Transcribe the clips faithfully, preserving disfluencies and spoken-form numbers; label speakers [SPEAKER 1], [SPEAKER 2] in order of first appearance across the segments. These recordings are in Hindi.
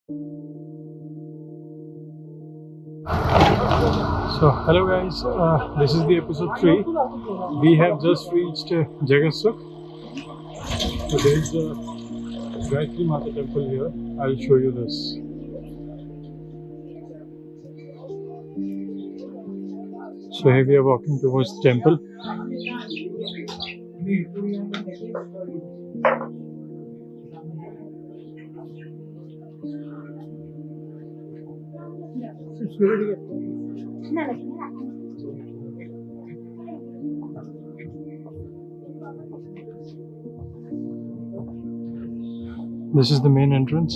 [SPEAKER 1] So hello guys, uh, this is the episode three. We have just reached uh, Jagasuk. So there is the Gayatri Mata temple here. I'll show you this. So here we are walking towards the temple. This is the main entrance.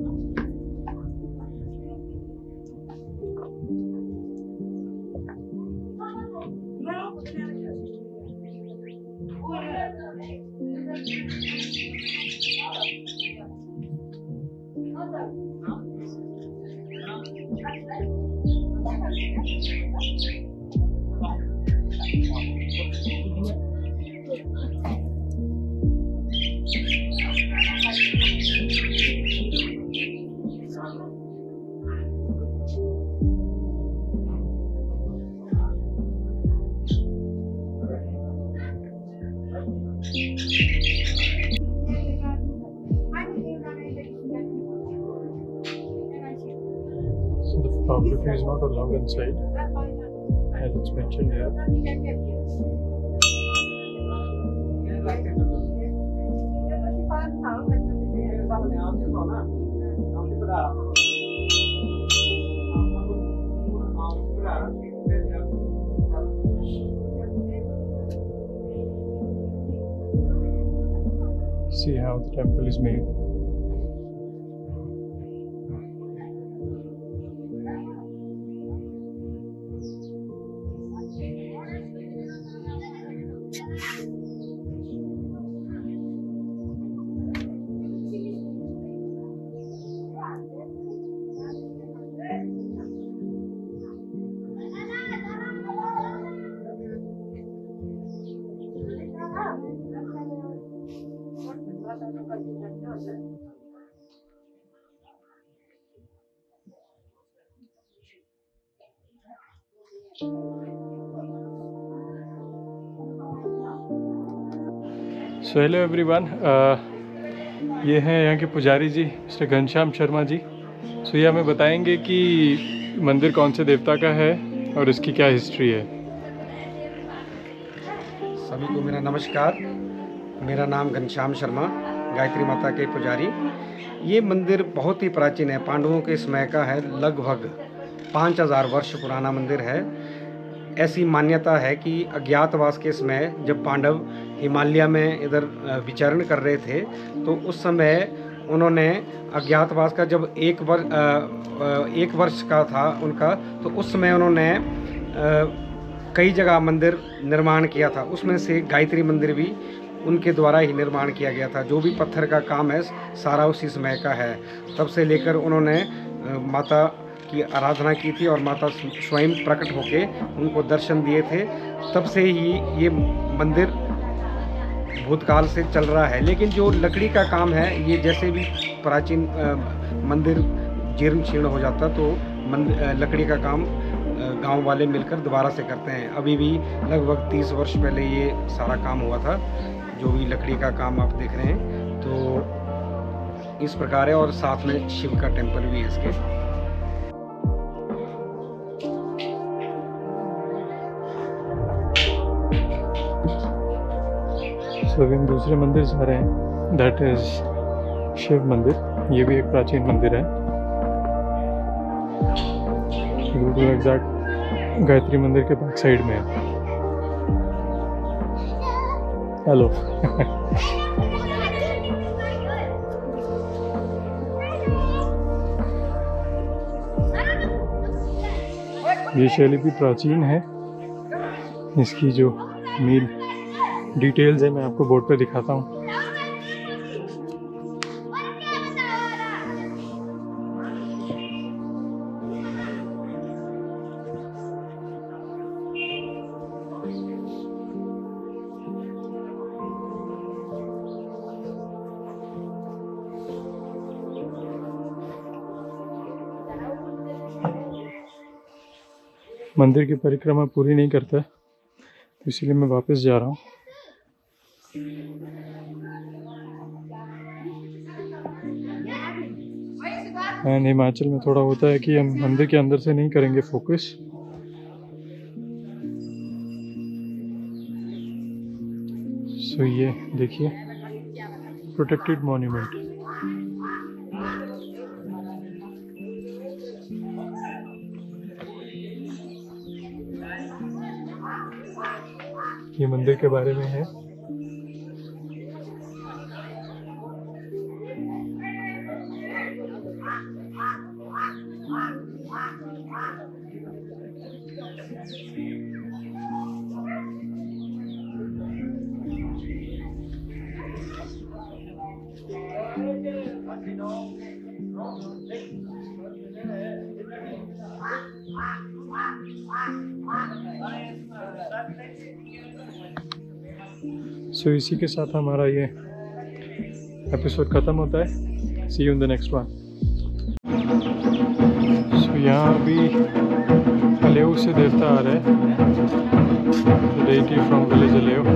[SPEAKER 1] So the photography is not allowed inside, as it's mentioned here. See how the temple is made. So hello everyone, ये हैं यहाँ के पुजारी जी, मिस्टर घनश्याम शर्मा जी। सो ये हमें बताएंगे कि मंदिर कौन से देवता का है और इसकी क्या हिस्ट्री है।
[SPEAKER 2] सभी को मेरा नमस्कार। मेरा नाम घनश्याम शर्मा, गायत्री माता के पुजारी। ये मंदिर बहुत ही प्राचीन है, पांडवों के समय का है। लगभग पाँच हज़ार वर्ष पुराना मंदिर है। ऐसी मान्यता है कि अज्ञातवास के समय जब पांडव हिमालय में इधर विचरण कर रहे थे, तो उस समय उन्होंने अज्ञातवास का जब एक वर्ष एक वर्ष का था उनका, तो उस समय उन्होंने कई जगह मंदिर निर्माण किया था। उसमें से गायत्री मंदिर भी उनके द्वारा ही निर्माण किया गया था। जो भी पत्थर का काम है सारा उसी समय का है। तब से लेकर उन्होंने माता की आराधना की थी और माता स्वयं प्रकट होके उनको दर्शन दिए थे। तब से ही ये मंदिर भूतकाल से चल रहा है। लेकिन जो लकड़ी का काम है, ये जैसे भी प्राचीन मंदिर जीर्ण शीर्ण हो जाता तो मंदिर लकड़ी का काम गांव वाले मिलकर दोबारा से करते हैं। अभी भी लगभग तीस वर्ष पहले ये सारा काम हुआ था, जो भी लकड़ी का काम आप देख रहे हैं। तो इस प्रकार है, और साथ में शिव का टेम्पल भी है इसके।
[SPEAKER 1] तो अभी हम दूसरे मंदिर जा रहे हैं, दैट इज शिव मंदिर। ये भी एक प्राचीन मंदिर है, बिल्कुल एग्जैक्ट गायत्री मंदिर के बैक साइड में है। हेलो ये शैली भी प्राचीन है। इसकी जो मेन डिटेल्स है मैं आपको बोर्ड पे दिखाता हूँ। मंदिर की परिक्रमा पूरी नहीं करता, तो इसीलिए मैं वापस जा रहा हूँ। एंड हिमाचल में थोड़ा होता है कि हम मंदिर के अंदर से नहीं करेंगे फोकस। सो ये देखिए प्रोटेक्टेड मॉन्यूमेंट। ये मंदिर के बारे में है। सो so, इसी के साथ हमारा ये एपिसोड ख़त्म होता है। See you in the next one. So यहाँ अभी अलेव से देवता आ रहे हैं, डेटी फ्रॉम विलेज अलेव।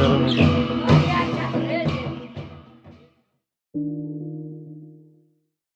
[SPEAKER 1] ज़्यादा नहीं है।